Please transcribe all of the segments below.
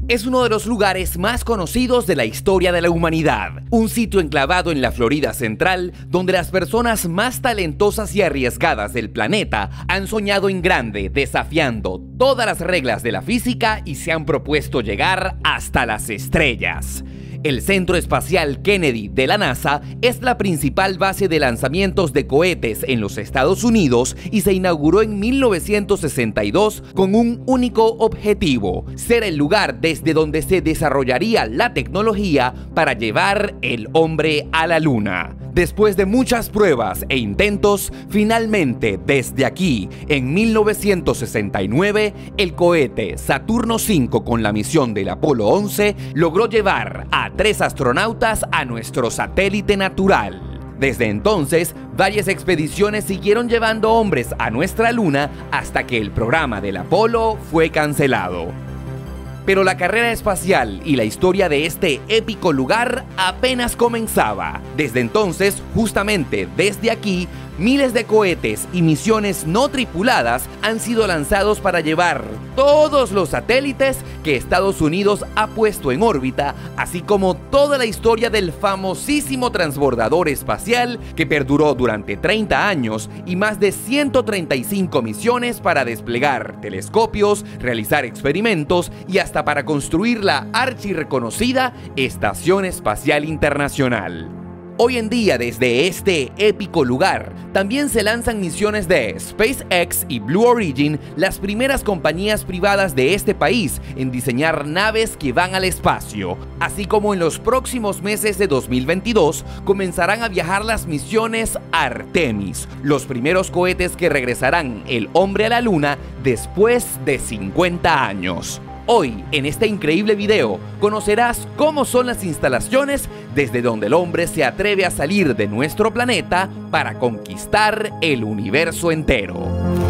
es uno de los lugares más conocidos de la historia de la humanidad. Un sitio enclavado en la Florida Central, donde las personas más talentosas y arriesgadas del planeta han soñado en grande, desafiando todas las reglas de la física y se han propuesto llegar hasta las estrellas. El Centro Espacial Kennedy de la NASA es la principal base de lanzamientos de cohetes en los Estados Unidos y se inauguró en 1962 con un único objetivo: ser el lugar desde donde se desarrollaría la tecnología para llevar el hombre a la Luna. Después de muchas pruebas e intentos, finalmente, desde aquí, en 1969, el cohete Saturno V con la misión del Apolo 11 logró llevar a 3 astronautas a nuestro satélite natural. Desde entonces, varias expediciones siguieron llevando hombres a nuestra Luna hasta que el programa del Apolo fue cancelado. Pero la carrera espacial y la historia de este épico lugar apenas comenzaba. Desde entonces, justamente desde aquí, miles de cohetes y misiones no tripuladas han sido lanzados para llevar todos los satélites que Estados Unidos ha puesto en órbita, así como toda la historia del famosísimo transbordador espacial que perduró durante 30 años y más de 135 misiones para desplegar telescopios, realizar experimentos y hasta para construir la archirreconocida Estación Espacial Internacional. Hoy en día, desde este épico lugar, también se lanzan misiones de SpaceX y Blue Origin, las primeras compañías privadas de este país en diseñar naves que van al espacio. Así como en los próximos meses de 2022 comenzarán a viajar las misiones Artemis, los primeros cohetes que regresarán el hombre a la Luna después de 50 años. Hoy, en este increíble video, conocerás cómo son las instalaciones desde donde el hombre se atreve a salir de nuestro planeta para conquistar el universo entero.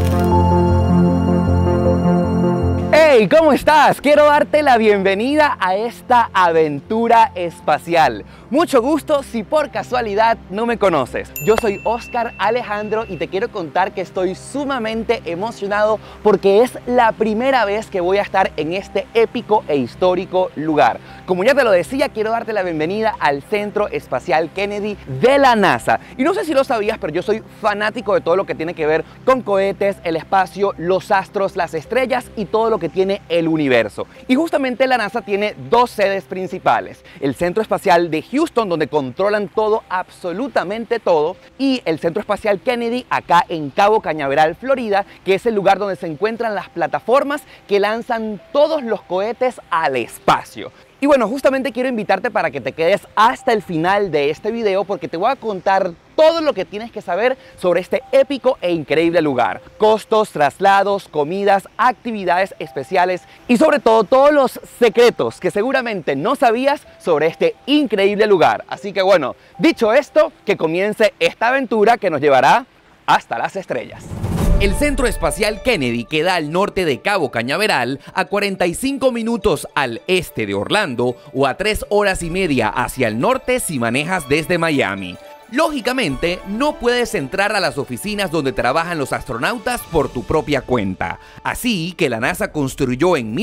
¡Hey! ¿Cómo estás? Quiero darte la bienvenida a esta aventura espacial. Mucho gusto si por casualidad no me conoces. Yo soy Oscar Alejandro y te quiero contar que estoy sumamente emocionado porque es la primera vez que voy a estar en este épico e histórico lugar. Como ya te lo decía, quiero darte la bienvenida al Centro Espacial Kennedy de la NASA. Y no sé si lo sabías, pero yo soy fanático de todo lo que tiene que ver con cohetes, el espacio, los astros, las estrellas y todo lo que tiene el universo. Y justamente la NASA tiene 2 sedes principales: el Centro Espacial de Houston, donde controlan todo, absolutamente todo, y el Centro Espacial Kennedy acá en Cabo Cañaveral, Florida, que es el lugar donde se encuentran las plataformas que lanzan todos los cohetes al espacio. Y bueno, justamente quiero invitarte para que te quedes hasta el final de este video porque te voy a contar todo lo que tienes que saber sobre este épico e increíble lugar. Costos, traslados, comidas, actividades especiales y sobre todo todos los secretos que seguramente no sabías sobre este increíble lugar. Así que bueno, dicho esto, que comience esta aventura que nos llevará hasta las estrellas. El Centro Espacial Kennedy queda al norte de Cabo Cañaveral, a 45 minutos al este de Orlando o a 3 horas y media hacia el norte si manejas desde Miami. Lógicamente, no puedes entrar a las oficinas donde trabajan los astronautas por tu propia cuenta. Así que la NASA construyó en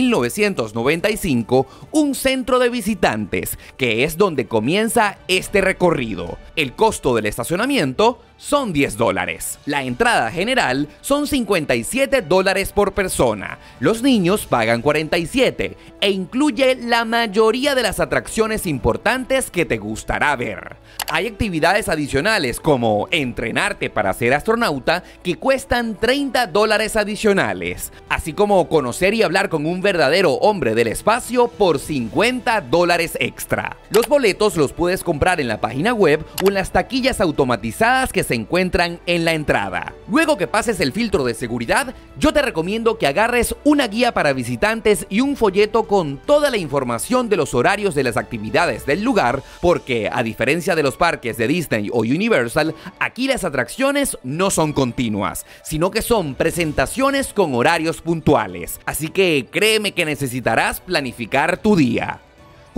1995 un centro de visitantes, que es donde comienza este recorrido. El costo del estacionamiento son $10. La entrada general son $57 por persona. Los niños pagan $47 e incluye la mayoría de las atracciones importantes que te gustará ver. Hay actividades adicionales como entrenarte para ser astronauta que cuestan $30 adicionales, así como conocer y hablar con un verdadero hombre del espacio por $50 extra. Los boletos los puedes comprar en la página web o en las taquillas automatizadas que se encuentran en la entrada. Luego que pases el filtro de seguridad, yo te recomiendo que agarres una guía para visitantes y un folleto con toda la información de los horarios de las actividades del lugar, porque a diferencia de los parques de Disney o Universal, aquí las atracciones no son continuas, sino que son presentaciones con horarios puntuales. Así que créeme que necesitarás planificar tu día.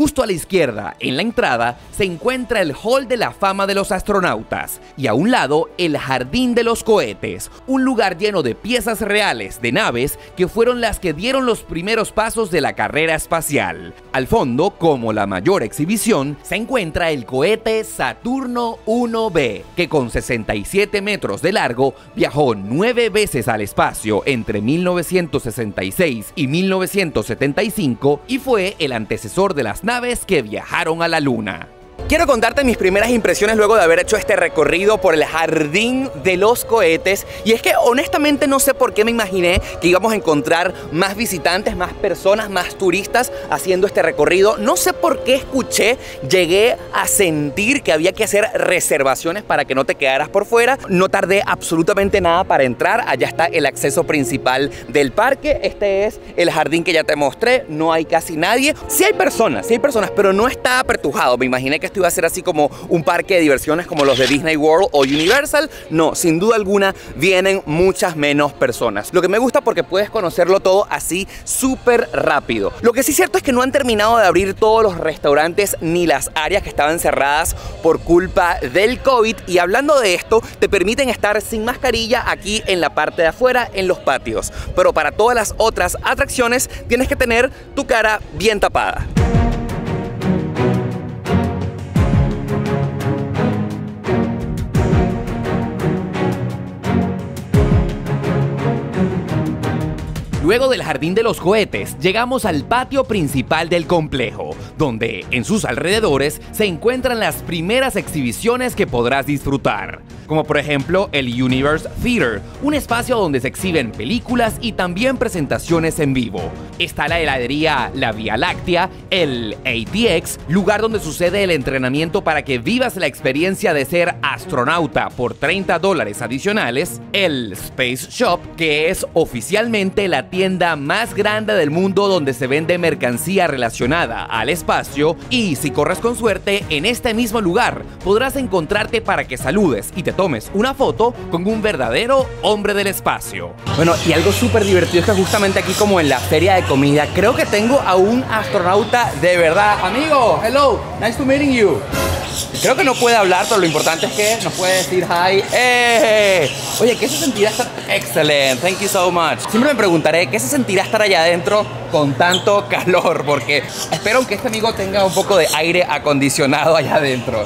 Justo a la izquierda, en la entrada, se encuentra el Hall de la Fama de los Astronautas y a un lado el Jardín de los Cohetes, un lugar lleno de piezas reales de naves que fueron las que dieron los primeros pasos de la carrera espacial. Al fondo, como la mayor exhibición, se encuentra el cohete Saturno 1B, que con 67 metros de largo viajó 9 veces al espacio entre 1966 y 1975 y fue el antecesor de las naves que viajaron a la Luna. Quiero contarte mis primeras impresiones luego de haber hecho este recorrido por el Jardín de los Cohetes, y es que honestamente no sé por qué me imaginé que íbamos a encontrar más visitantes, más personas, más turistas haciendo este recorrido. No sé por qué llegué a sentir que había que hacer reservaciones para que no te quedaras por fuera. No tardé absolutamente nada para entrar. Allá está el acceso principal del parque. Este es el jardín que ya te mostré. No hay casi nadie. Sí hay personas, pero no está apertujado. Me imaginé que esto iba a ser así como un parque de diversiones como los de Disney World o Universal. No, sin duda alguna vienen muchas menos personas. Lo que me gusta porque puedes conocerlo todo así súper rápido. Lo que sí es cierto es que no han terminado de abrir todos los restaurantes ni las áreas que estaban cerradas por culpa del COVID, y hablando de esto, te permiten estar sin mascarilla aquí en la parte de afuera, en los patios. Pero para todas las otras atracciones tienes que tener tu cara bien tapada. Luego del Jardín de los Cohetes, llegamos al patio principal del complejo, donde en sus alrededores se encuentran las primeras exhibiciones que podrás disfrutar, como por ejemplo el Universe Theater, un espacio donde se exhiben películas y también presentaciones en vivo. Está la heladería La Vía Láctea, el ATX, lugar donde sucede el entrenamiento para que vivas la experiencia de ser astronauta por $30 adicionales, el Space Shop, que es oficialmente la tienda más grande del mundo donde se vende mercancía relacionada al espacio, y si corres con suerte, en este mismo lugar podrás encontrarte para que saludes y te tomes una foto con un verdadero hombre del espacio. Bueno, y algo súper divertido es que justamente aquí, como en la feria de comida, creo que tengo a un astronauta de verdad. Amigo, hello, nice to meeting you. Creo que no puede hablar, pero lo importante es que nos puede decir hi. Oye, ¿qué se sentirá estar? Excelente, thank you so much. Siempre me preguntaré qué se sentirá estar allá adentro con tanto calor, porque espero que este amigo tenga un poco de aire acondicionado allá adentro.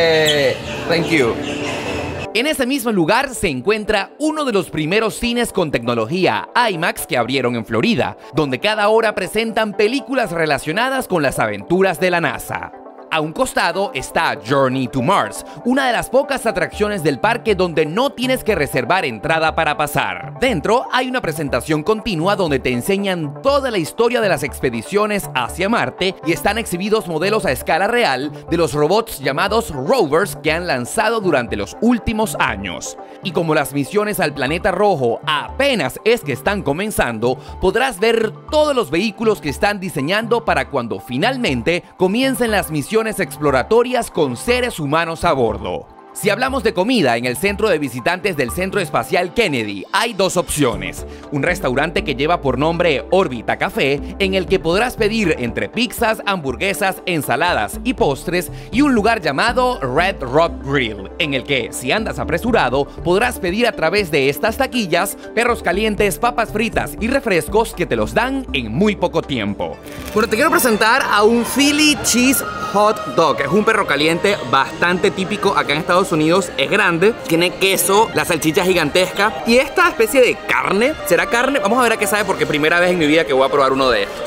Thank you. En ese mismo lugar se encuentra uno de los primeros cines con tecnología IMAX que abrieron en Florida, donde cada hora presentan películas relacionadas con las aventuras de la NASA. A un costado está Journey to Mars, una de las pocas atracciones del parque donde no tienes que reservar entrada para pasar. Dentro hay una presentación continua donde te enseñan toda la historia de las expediciones hacia Marte, y están exhibidos modelos a escala real de los robots llamados rovers que han lanzado durante los últimos años. Y como las misiones al planeta rojo apenas es que están comenzando, podrás ver todos los vehículos que están diseñando para cuando finalmente comiencen las misiones exploratorias con seres humanos a bordo. Si hablamos de comida, en el centro de visitantes del Centro Espacial Kennedy hay dos opciones: un restaurante que lleva por nombre Órbita Café, en el que podrás pedir entre pizzas, hamburguesas, ensaladas y postres, y un lugar llamado Red Rock Grill, en el que, si andas apresurado, podrás pedir a través de estas taquillas perros calientes, papas fritas y refrescos que te los dan en muy poco tiempo. Bueno, te quiero presentar a un Philly Cheese Hot Dog. Es un perro caliente bastante típico acá en Estados Unidos. Es grande, tiene queso, la salchicha gigantesca y esta especie de carne. ¿Será carne? Vamos a ver a qué sabe, porque primera vez en mi vida que voy a probar uno de estos.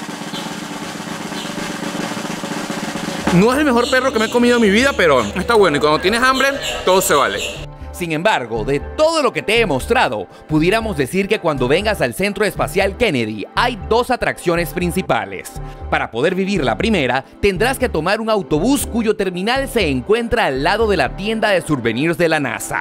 No es el mejor perro que me he comido en mi vida, pero está bueno, y cuando tienes hambre, todo se vale. Sin embargo, de todo lo que te he mostrado, pudiéramos decir que cuando vengas al Centro Espacial Kennedy hay dos atracciones principales. Para poder vivir la primera, tendrás que tomar un autobús cuyo terminal se encuentra al lado de la tienda de souvenirs de la NASA.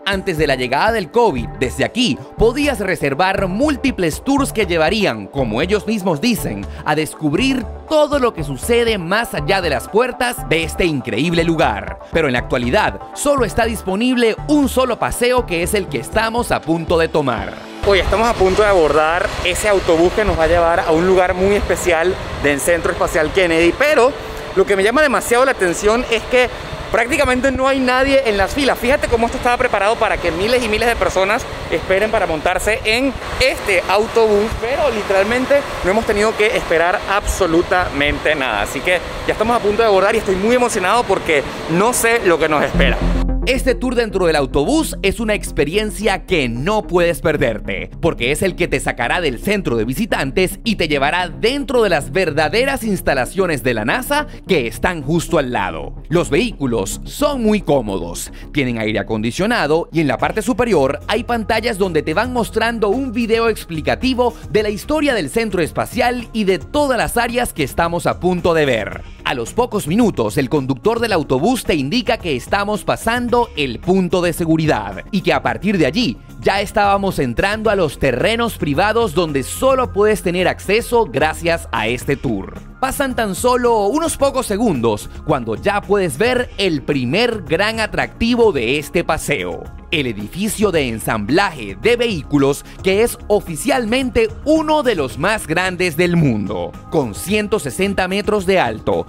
Antes de la llegada del COVID, desde aquí podías reservar múltiples tours que llevarían, como ellos mismos dicen, a descubrir todo lo que sucede más allá de las puertas de este increíble lugar. Pero en la actualidad, solo está disponible un solo paseo, que es el que estamos a punto de tomar. Hoy estamos a punto de abordar ese autobús que nos va a llevar a un lugar muy especial del Centro Espacial Kennedy, pero lo que me llama demasiado la atención es que prácticamente no hay nadie en las filas. Fíjate cómo esto estaba preparado para que miles y miles de personas esperen para montarse en este autobús, pero literalmente no hemos tenido que esperar absolutamente nada. Así que ya estamos a punto de abordar y estoy muy emocionado porque no sé lo que nos espera. Este tour dentro del autobús es una experiencia que no puedes perderte, porque es el que te sacará del centro de visitantes y te llevará dentro de las verdaderas instalaciones de la NASA que están justo al lado. Los vehículos son muy cómodos, tienen aire acondicionado y en la parte superior hay pantallas donde te van mostrando un video explicativo de la historia del centro espacial y de todas las áreas que estamos a punto de ver. A los pocos minutos, el conductor del autobús te indica que estamos pasando el punto de seguridad y que a partir de allí ya estábamos entrando a los terrenos privados donde solo puedes tener acceso gracias a este tour. Pasan tan solo unos pocos segundos cuando ya puedes ver el primer gran atractivo de este paseo: el edificio de ensamblaje de vehículos, que es oficialmente uno de los más grandes del mundo. Con 160 metros de alto,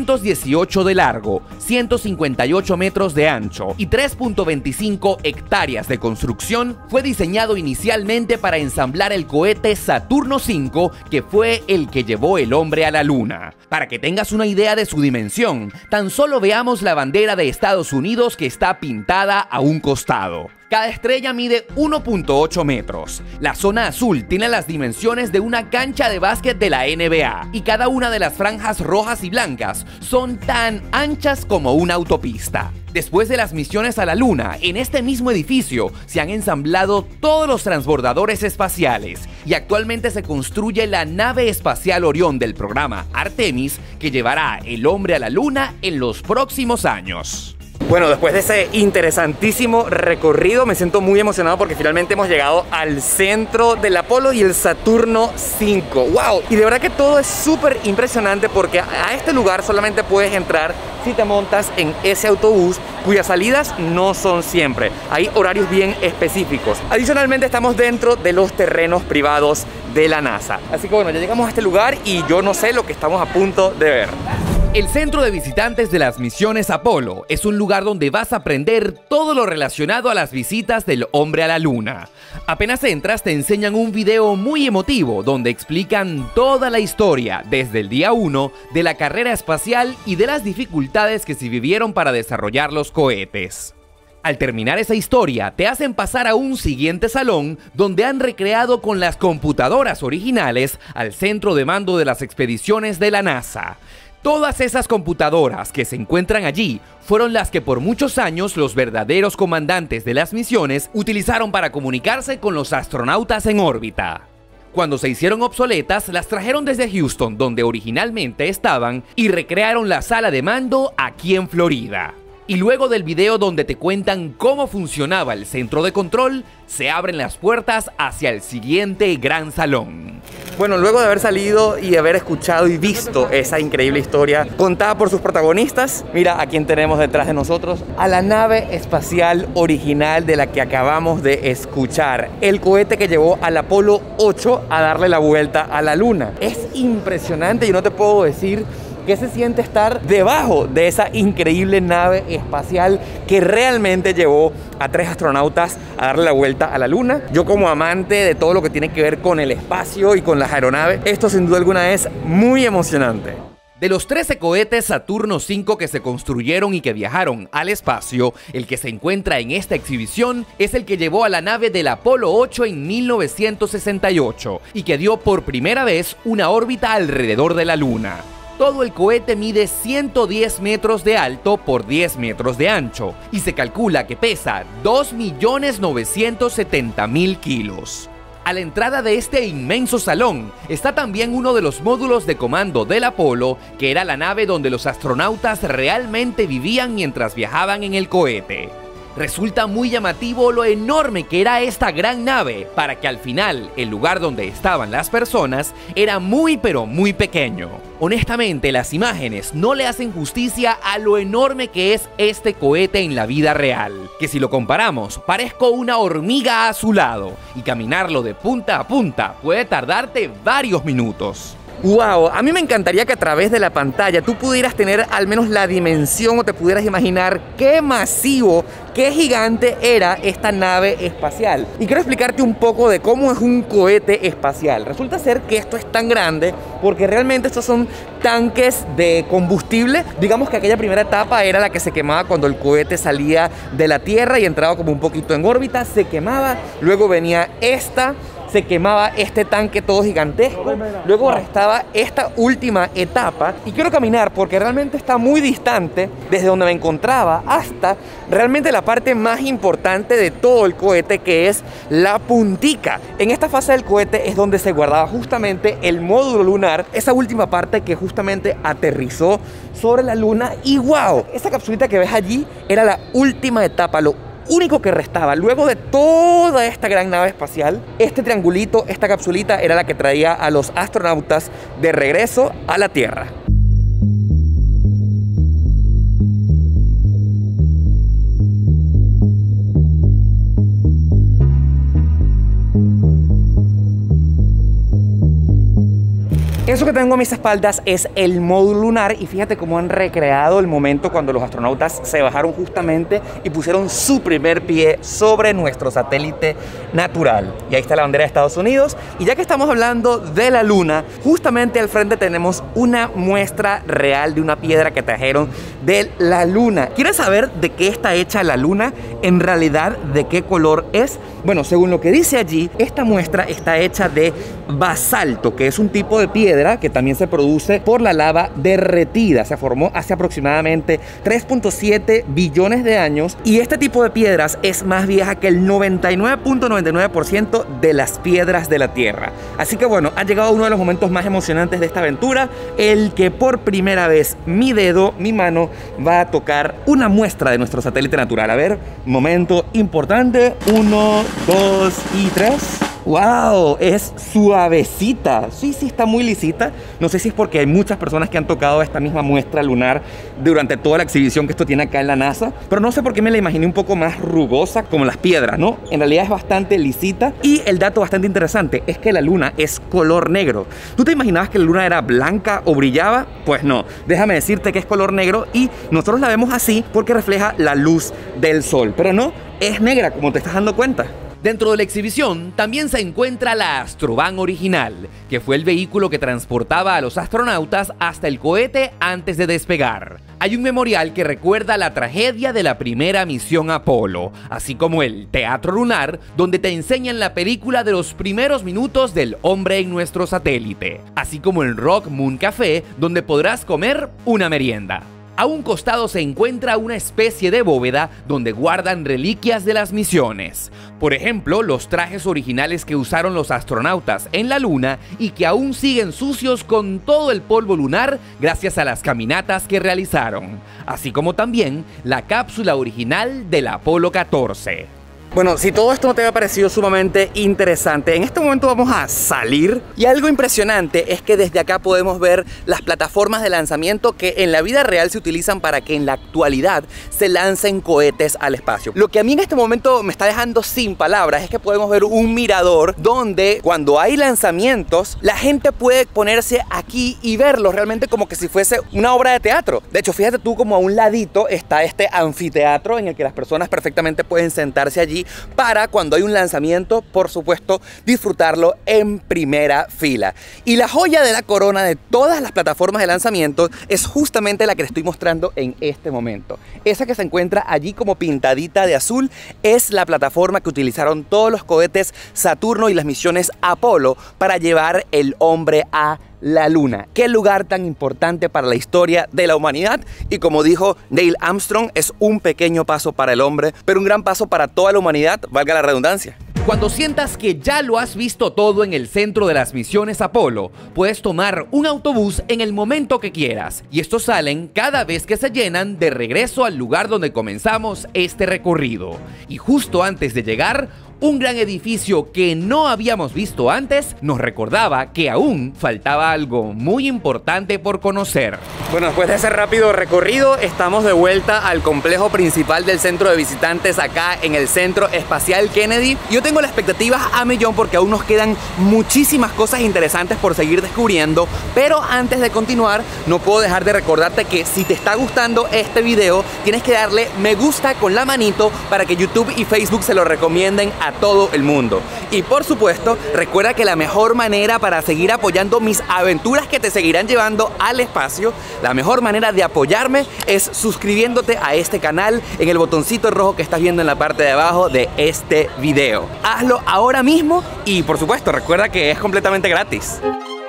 218 de largo, 158 metros de ancho y 3.25 hectáreas de construcción, fue diseñado inicialmente para ensamblar el cohete Saturno V, que fue el que llevó el hombre a la Luna. Para que tengas una idea de su dimensión, tan solo veamos la bandera de Estados Unidos que está pintada a un costado. Cada estrella mide 1.8 metros. La zona azul tiene las dimensiones de una cancha de básquet de la NBA y cada una de las franjas rojas y blancas son tan anchas como una autopista. Después de las misiones a la Luna, en este mismo edificio se han ensamblado todos los transbordadores espaciales y actualmente se construye la nave espacial Orión del programa Artemis, que llevará el hombre a la Luna en los próximos años. Bueno, después de ese interesantísimo recorrido me siento muy emocionado porque finalmente hemos llegado al centro del Apolo y el Saturno V. ¡Wow! Y de verdad que todo es súper impresionante porque a este lugar solamente puedes entrar si te montas en ese autobús, cuyas salidas no son siempre. Hay horarios bien específicos. Adicionalmente estamos dentro de los terrenos privados de la NASA. Así que bueno, ya llegamos a este lugar y yo no sé lo que estamos a punto de ver. El centro de visitantes de las misiones Apolo es un lugar donde vas a aprender todo lo relacionado a las visitas del hombre a la Luna. Apenas entras, te enseñan un video muy emotivo donde explican toda la historia desde el día 1 de la carrera espacial y de las dificultades que se vivieron para desarrollar los cohetes. Al terminar esa historia, te hacen pasar a un siguiente salón donde han recreado con las computadoras originales al centro de mando de las expediciones de la NASA. Todas esas computadoras que se encuentran allí fueron las que por muchos años los verdaderos comandantes de las misiones utilizaron para comunicarse con los astronautas en órbita. Cuando se hicieron obsoletas, las trajeron desde Houston, donde originalmente estaban, y recrearon la sala de mando aquí en Florida. Y luego del video donde te cuentan cómo funcionaba el centro de control, se abren las puertas hacia el siguiente gran salón. Bueno, luego de haber salido y haber escuchado y visto esa increíble historia contada por sus protagonistas, mira a quién tenemos detrás de nosotros: a la nave espacial original de la que acabamos de escuchar, el cohete que llevó al Apolo 8 a darle la vuelta a la Luna. Es impresionante y no te puedo decir ¿qué se siente estar debajo de esa increíble nave espacial que realmente llevó a 3 astronautas a darle la vuelta a la Luna? Yo, como amante de todo lo que tiene que ver con el espacio y con las aeronaves, esto sin duda alguna es muy emocionante. De los 13 cohetes Saturno V que se construyeron y que viajaron al espacio, el que se encuentra en esta exhibición es el que llevó a la nave del Apolo 8 en 1968 y que dio por primera vez una órbita alrededor de la Luna. Todo el cohete mide 110 metros de alto por 10 metros de ancho y se calcula que pesa 2.970.000 kilos. A la entrada de este inmenso salón está también uno de los módulos de comando del Apolo, que era la nave donde los astronautas realmente vivían mientras viajaban en el cohete. Resulta muy llamativo lo enorme que era esta gran nave, para que al final el lugar donde estaban las personas era muy pero muy pequeño. Honestamente, las imágenes no le hacen justicia a lo enorme que es este cohete en la vida real, que si lo comparamos, parezco una hormiga a su lado, y caminarlo de punta a punta puede tardarte varios minutos. ¡Wow! A mí me encantaría que a través de la pantalla tú pudieras tener al menos la dimensión o te pudieras imaginar qué masivo, qué gigante era esta nave espacial. Y quiero explicarte un poco de cómo es un cohete espacial. Resulta ser que esto es tan grande porque realmente estos son tanques de combustible. Digamos que aquella primera etapa era la que se quemaba cuando el cohete salía de la Tierra y entraba como un poquito en órbita, se quemaba, luego venía se quemaba este tanque todo gigantesco, luego restaba esta última etapa y quiero caminar porque realmente está muy distante desde donde me encontraba hasta realmente la parte más importante de todo el cohete, que es la puntica. En esta fase del cohete es donde se guardaba justamente el módulo lunar, esa última parte que justamente aterrizó sobre la luna. Y wow, esa capsulita que ves allí era la última etapa, lo único que restaba. Luego de toda esta gran nave espacial, este triangulito, esta capsulita era la que traía a los astronautas de regreso a la Tierra. Eso que tengo a mis espaldas es el módulo lunar y fíjate cómo han recreado el momento cuando los astronautas se bajaron justamente y pusieron su primer pie sobre nuestro satélite natural. Y ahí está la bandera de Estados Unidos. Y ya que estamos hablando de la luna, justamente al frente tenemos una muestra real de una piedra que trajeron de la luna. ¿Quieres saber de qué está hecha la luna? En realidad, ¿de qué color es? Bueno, según lo que dice allí, esta muestra está hecha de basalto, que es un tipo de piedra que también se produce por la lava derretida. Se formó hace aproximadamente 3.7 billones de años y este tipo de piedras es más vieja que el 99.99% de las piedras de la Tierra. Así que bueno, ha llegado uno de los momentos más emocionantes de esta aventura, el que por primera vez mi dedo, mi mano, va a tocar una muestra de nuestro satélite natural. A ver, momento importante, 1, 2 y 3. ¡Wow! Es suavecita. Sí, está muy lisita. No sé si es porque hay muchas personas que han tocado esta misma muestra lunar durante toda la exhibición que esto tiene acá en la NASA, pero no sé por qué me la imaginé un poco más rugosa, como las piedras, ¿no? En realidad es bastante lisita. Y el dato bastante interesante es que la luna es color negro. ¿Tú te imaginabas que la luna era blanca o brillaba? Pues no. Déjame decirte que es color negro y nosotros la vemos así porque refleja la luz del sol. Pero no, es negra, como te estás dando cuenta. Dentro de la exhibición también se encuentra la Astrovan original, que fue el vehículo que transportaba a los astronautas hasta el cohete antes de despegar. Hay un memorial que recuerda la tragedia de la primera misión Apolo, así como el Teatro Lunar, donde te enseñan la película de los primeros minutos del hombre en nuestro satélite, así como el Rock Moon Café, donde podrás comer una merienda. A un costado se encuentra una especie de bóveda donde guardan reliquias de las misiones. Por ejemplo, los trajes originales que usaron los astronautas en la Luna y que aún siguen sucios con todo el polvo lunar gracias a las caminatas que realizaron, así como también la cápsula original del Apolo 14. Bueno, si todo esto no te había parecido sumamente interesante, en este momento vamos a salir y algo impresionante es que desde acá podemos ver las plataformas de lanzamiento que en la vida real se utilizan para que en la actualidad se lancen cohetes al espacio. Lo que a mí en este momento me está dejando sin palabras es que podemos ver un mirador donde cuando hay lanzamientos la gente puede ponerse aquí y verlos realmente como que si fuese una obra de teatro. De hecho, fíjate tú como a un ladito está este anfiteatro en el que las personas perfectamente pueden sentarse allí para cuando hay un lanzamiento, por supuesto, disfrutarlo en primera fila. Y la joya de la corona de todas las plataformas de lanzamiento es justamente la que les estoy mostrando en este momento. Esa que se encuentra allí como pintadita de azul es la plataforma que utilizaron todos los cohetes Saturno y las misiones Apolo para llevar el hombre a la Luna. Qué lugar tan importante para la historia de la humanidad y como dijo Neil Armstrong, es un pequeño paso para el hombre, pero un gran paso para toda la humanidad, valga la redundancia. Cuando sientas que ya lo has visto todo en el centro de las misiones Apolo, puedes tomar un autobús en el momento que quieras, y estos salen cada vez que se llenan de regreso al lugar donde comenzamos este recorrido. Y justo antes de llegar, un gran edificio que no habíamos visto antes nos recordaba que aún faltaba algo muy importante por conocer. Bueno, después de ese rápido recorrido, estamos de vuelta al complejo principal del centro de visitantes acá en el Centro Espacial Kennedy. Yo tengo las expectativas a millón porque aún nos quedan muchísimas cosas interesantes por seguir descubriendo, pero antes de continuar, no puedo dejar de recordarte que si te está gustando este video, tienes que darle me gusta con la manito para que YouTube y Facebook se lo recomienden a todo el mundo. Y por supuesto, recuerda que la mejor manera para seguir apoyando mis aventuras que te seguirán llevando al espacio, la mejor manera de apoyarme es suscribiéndote a este canal en el botoncito rojo que estás viendo en la parte de abajo de este video. Hazlo ahora mismo y por supuesto, recuerda que es completamente gratis.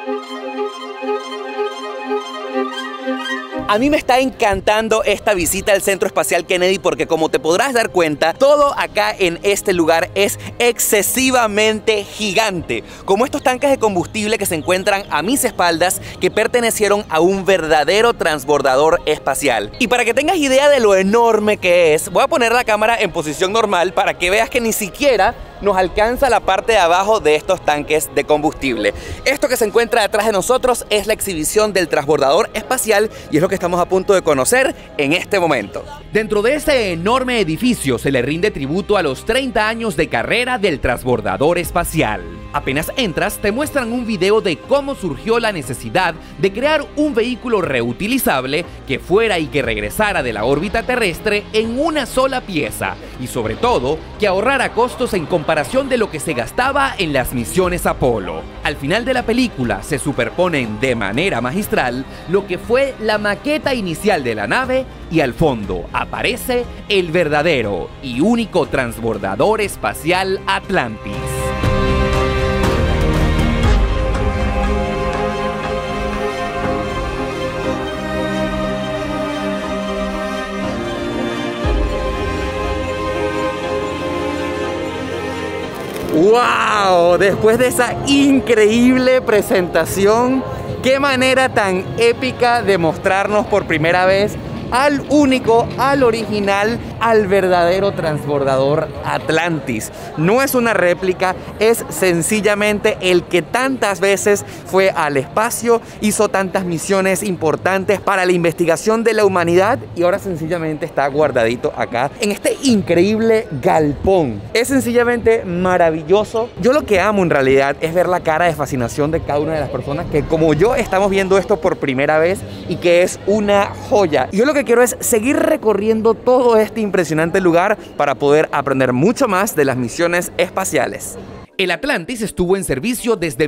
A mí me está encantando esta visita al Centro Espacial Kennedy porque, como te podrás dar cuenta, todo acá en este lugar es excesivamente gigante, como estos tanques de combustible que se encuentran a mis espaldas, que pertenecieron a un verdadero transbordador espacial. Y para que tengas idea de lo enorme que es, voy a poner la cámara en posición normal para que veas que ni siquiera nos alcanza la parte de abajo de estos tanques de combustible. Esto que se encuentra detrás de nosotros es la exhibición del transbordador espacial y es lo que estamos a punto de conocer en este momento. Dentro de este enorme edificio se le rinde tributo a los 30 años de carrera del transbordador espacial. Apenas entras, te muestran un video de cómo surgió la necesidad de crear un vehículo reutilizable que fuera y que regresara de la órbita terrestre en una sola pieza, y sobre todo, que ahorrara costos en comparación de lo que se gastaba en las misiones Apolo. Al final de la película se superponen de manera magistral lo que fue la maqueta inicial de la nave y al fondo aparece el verdadero y único transbordador espacial Atlantis. ¡Wow! Después de esa increíble presentación, qué manera tan épica de mostrarnos por primera vez al único, al original, al verdadero transbordador Atlantis. No es una réplica, es sencillamente el que tantas veces fue al espacio, hizo tantas misiones importantes para la investigación de la humanidad y ahora sencillamente está guardadito acá en este increíble galpón. Es sencillamente maravilloso. Yo lo que amo en realidad es ver la cara de fascinación de cada una de las personas que, como yo, estamos viendo esto por primera vez y que es una joya. Y yo lo que quiero es seguir recorriendo todo este impresionante lugar para poder aprender mucho más de las misiones espaciales. El Atlantis estuvo en servicio desde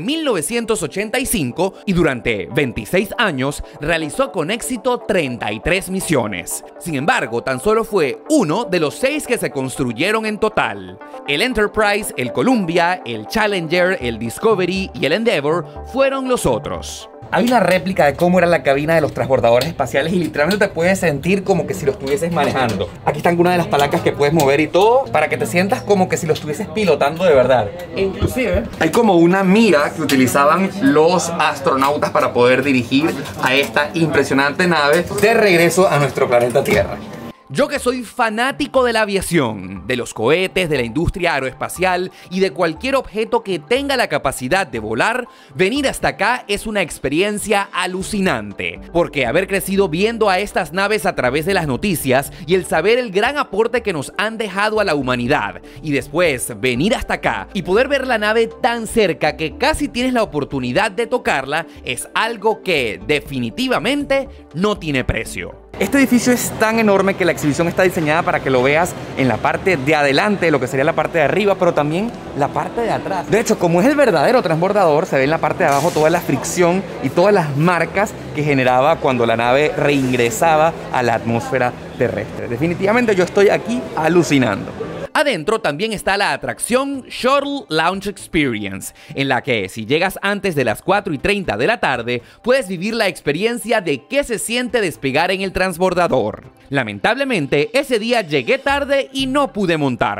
1985 y durante 26 años realizó con éxito 33 misiones. Sin embargo, tan solo fue uno de los 6 que se construyeron en total. El Enterprise, el Columbia, el Challenger, el Discovery y el Endeavour fueron los otros. Hay una réplica de cómo era la cabina de los transbordadores espaciales y literalmente te puedes sentir como que si lo estuvieses manejando. Aquí están algunas de las palancas que puedes mover y todo para que te sientas como que si lo estuvieses pilotando de verdad. Inclusive hay como una mira que utilizaban los astronautas para poder dirigir a esta impresionante nave de regreso a nuestro planeta Tierra. Yo que soy fanático de la aviación, de los cohetes, de la industria aeroespacial y de cualquier objeto que tenga la capacidad de volar, venir hasta acá es una experiencia alucinante. Porque haber crecido viendo a estas naves a través de las noticias y el saber el gran aporte que nos han dejado a la humanidad, y después venir hasta acá y poder ver la nave tan cerca que casi tienes la oportunidad de tocarla, es algo que definitivamente no tiene precio. Este edificio es tan enorme que la exhibición está diseñada para que lo veas en la parte de adelante, lo que sería la parte de arriba, pero también la parte de atrás. De hecho, como es el verdadero transbordador, se ve en la parte de abajo toda la fricción y todas las marcas que generaba cuando la nave reingresaba a la atmósfera terrestre. Definitivamente yo estoy aquí alucinando. Adentro también está la atracción Shuttle Launch Experience, en la que si llegas antes de las 4:30 de la tarde, puedes vivir la experiencia de qué se siente despegar en el transbordador. Lamentablemente, ese día llegué tarde y no pude montarme.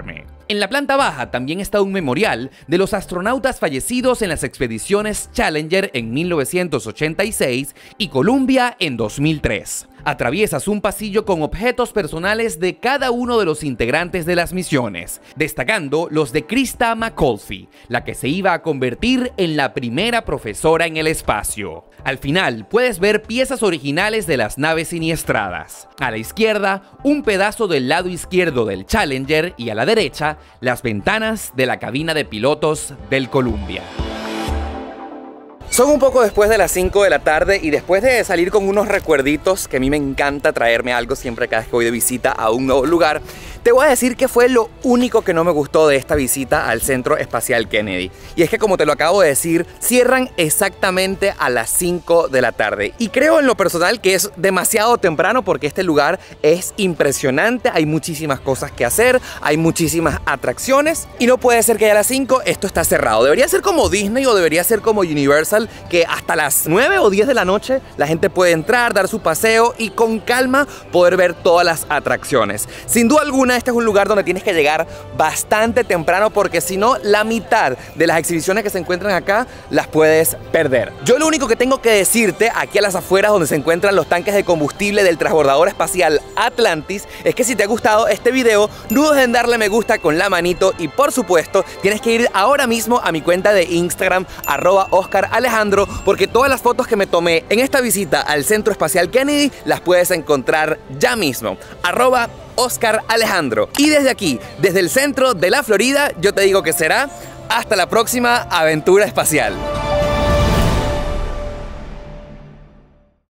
En la planta baja también está un memorial de los astronautas fallecidos en las expediciones Challenger en 1986 y Columbia en 2003. Atraviesas un pasillo con objetos personales de cada uno de los integrantes de las misiones, destacando los de Christa McAuliffe, la que se iba a convertir en la primera profesora en el espacio. Al final puedes ver piezas originales de las naves siniestradas. A la izquierda, un pedazo del lado izquierdo del Challenger y a la derecha, las ventanas de la cabina de pilotos del Columbia. Son un poco después de las 5 de la tarde y después de salir con unos recuerditos, que a mí me encanta traerme algo siempre cada vez que voy de visita a un nuevo lugar, te voy a decir que fue lo único que no me gustó de esta visita al Centro Espacial Kennedy. Y es que, como te lo acabo de decir, cierran exactamente a las 5 de la tarde. Y creo en lo personal que es demasiado temprano porque este lugar es impresionante, hay muchísimas cosas que hacer, hay muchísimas atracciones y no puede ser que a las 5 esto está cerrado. Debería ser como Disney o debería ser como Universal, que hasta las 9 o 10 de la noche la gente puede entrar, dar su paseo y con calma poder ver todas las atracciones. Sin duda alguna, este es un lugar donde tienes que llegar bastante temprano porque si no, la mitad de las exhibiciones que se encuentran acá las puedes perder. Yo lo único que tengo que decirte aquí a las afueras donde se encuentran los tanques de combustible del transbordador espacial Atlantis es que si te ha gustado este video, no dudes en darle me gusta con la manito y por supuesto tienes que ir ahora mismo a mi cuenta de Instagram @OscarAlejandro porque todas las fotos que me tomé en esta visita al Centro Espacial Kennedy las puedes encontrar ya mismo @OscarAlejandro. Y desde aquí, desde el centro de la Florida, yo te digo que será hasta la próxima aventura espacial.